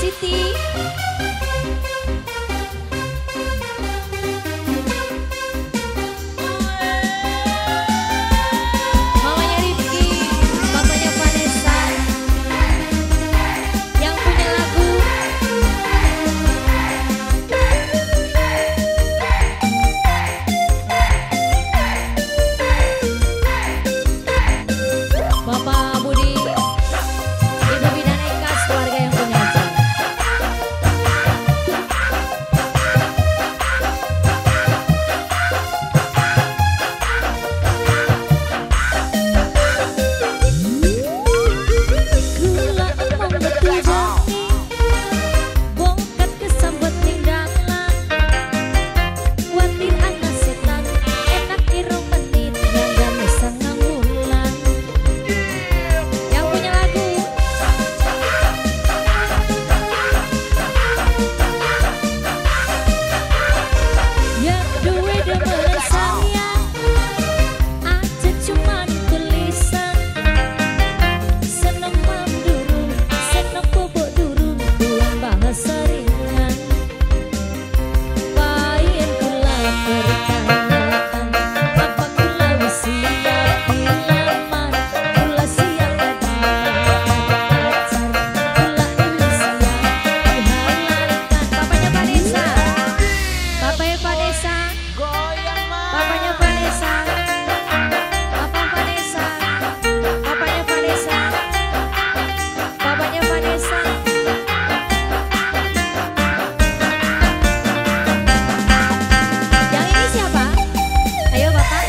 Siti. Mamanya Rifki, papanya Vanessa. Yang punya lagu. Bapak Budi, Ibu Bidan Eka, keluarga yang punya hajat. Gula emang betul jati, bongkat kesambet ning dalan. Watir anak setan, enak irung menit, gak mesang nganggulan. Yang punya lagu. Yang duwe demen sayang, aja cuman tulisan. Seneng manduru, seneng bobok durung, buang bahasa ringan. Payen kula pertanyaan, apa kula wis siap dilamar? Kula siap dadi pacar, kula ini siap dihalalkan. Papanya Vanessa, papanya Vanessa, papanya Vanessa, papa Vanessa, papanya Vanessa, papanya Vanessa. Yang ini siapa? Ayo bapak.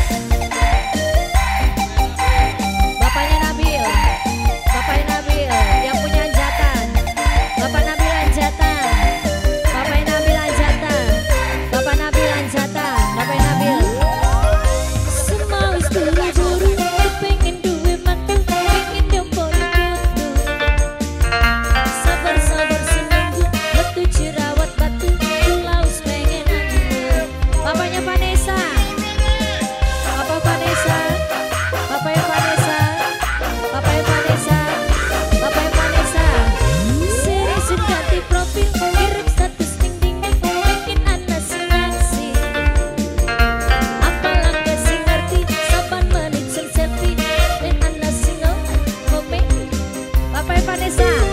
Bapaknya Nabil, bapaknya Nabil yang punya hajatan. Bapak Nabil hajatan, bapaknya Nabil hajatan, bapak Nabil hajatan, bapaknya Nabil. Semawis buru-buru, pengen duwe mantu, pengen dempol kutu. Sabar-sabar seminggu, metu jerawat batu, kulaus pengen anu. Bapaknya Vanessa, Papa Vanessa, bapaknya Vanessa, bapaknya Vanessa, bapaknya Vanessa. Serius ganti profil, kirim status ding-dingan, pengen anak sinasi. Apalang gak sih ngerti, saban menit selfie, dan anak single, komen. Bapaknya Vanessa.